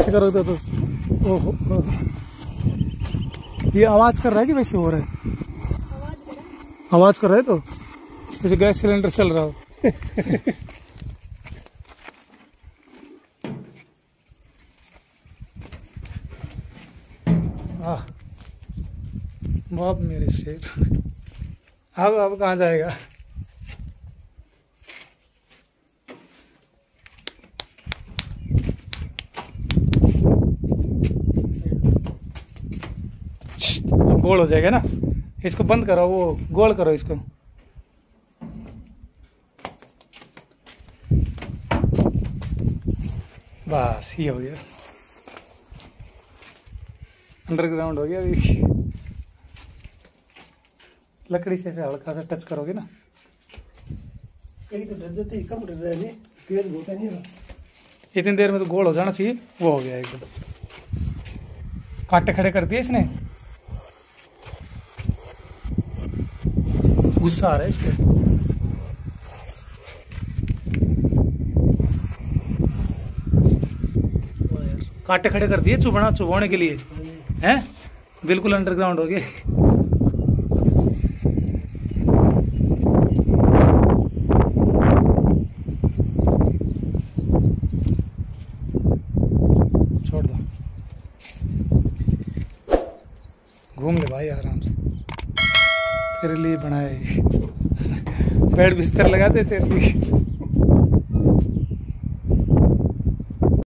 ऐसे करोगे तो ओहो, ये आवाज कर रहा है कि वैसे हो रहा है? आवाज कर रहा है तो जैसे गैस सिलेंडर चल रहा हो। बाप मेरे शेर। अब कहाँ जाएगा? गोल हो जाएगा ना, इसको बंद करो, वो गोल करो इसको। बस ये हो गया, अंडरग्राउंड हो गया। लकड़ी से हल्का सा टच करोगे ना, इतनी देर में तो गोल हो जाना चाहिए। वो हो गया एकदम। कांटे खड़े कर दिए इसने, गुस्सा आ रहा है इसके। कांटे खड़े कर दिए चुबाने के लिए हैं। बिल्कुल अंडरग्राउंड हो गए। छोड़ दो, घूम ले भाई आराम से, तेरे लिए बनाए। बेड बिस्तर लगा दे तेरे लिए।